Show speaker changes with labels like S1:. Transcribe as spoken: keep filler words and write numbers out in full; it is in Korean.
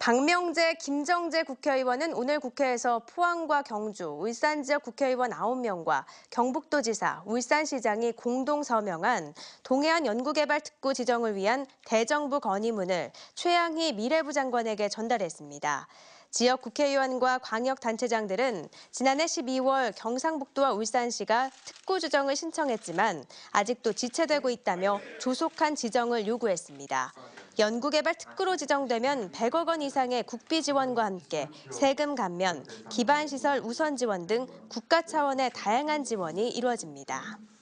S1: 박명재, 김정재 국회의원은 오늘 국회에서 포항과 경주, 울산 지역 국회의원 아홉 명과 경북도지사, 울산시장이 공동 서명한 동해안 연구개발 특구 지정을 위한 대정부 건의문을 최양희 미래부 장관에게 전달했습니다. 지역 국회의원과 광역단체장들은 지난해 십이월 경상북도와 울산시가 특구 지정을 신청했지만 아직도 지체되고 있다며 조속한 지정을 요구했습니다. 연구개발 특구로 지정되면 백억 원 이상의 국비 지원과 함께 세금 감면, 기반시설 우선 지원 등 국가 차원의 다양한 지원이 이루어집니다.